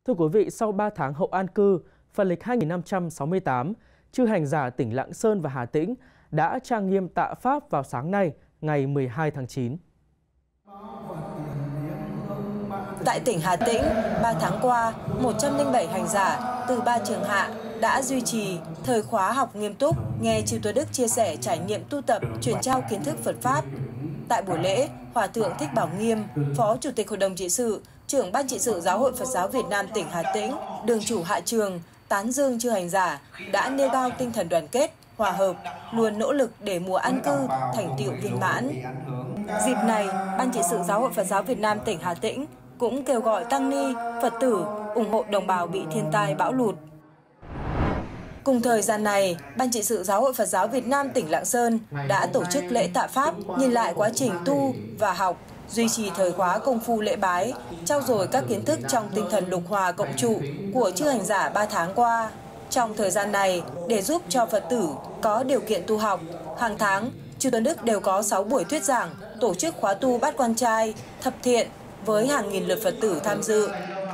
Thưa quý vị, sau 3 tháng hậu an cư, Phật lịch 2568, chư hành giả tỉnh Lạng Sơn và Hà Tĩnh đã trang nghiêm tạ Pháp vào sáng nay, ngày 12 tháng 9. Tại tỉnh Hà Tĩnh, 3 tháng qua, 107 hành giả từ 3 trường hạ đã duy trì thời khóa học nghiêm túc, nghe chư Tôn Đức chia sẻ trải nghiệm tu tập, truyền trao kiến thức Phật Pháp. Tại buổi lễ, Hòa thượng Thích Bảo Nghiêm, Phó Chủ tịch Hội đồng trị sự, trưởng Ban trị sự Giáo hội Phật giáo Việt Nam tỉnh Hà Tĩnh, đường chủ Hạ Trường, tán dương chư hành giả đã nêu cao tinh thần đoàn kết, hòa hợp, luôn nỗ lực để mùa an cư thành tựu viên mãn. Dịp này, Ban trị sự Giáo hội Phật giáo Việt Nam tỉnh Hà Tĩnh cũng kêu gọi tăng ni, Phật tử ủng hộ đồng bào bị thiên tai bão lụt. Cùng thời gian này, Ban trị sự Giáo hội Phật giáo Việt Nam tỉnh Lạng Sơn đã tổ chức lễ tạ Pháp, nhìn lại quá trình tu và học, duy trì thời khóa công phu lễ bái, trau dồi các kiến thức trong tinh thần lục hòa cộng trụ của chư hành giả 3 tháng qua. Trong thời gian này, để giúp cho Phật tử có điều kiện tu học, hàng tháng, chư Tôn Đức đều có 6 buổi thuyết giảng, tổ chức khóa tu Bát Quan Trai, Thập Thiện với hàng nghìn lượt Phật tử tham dự.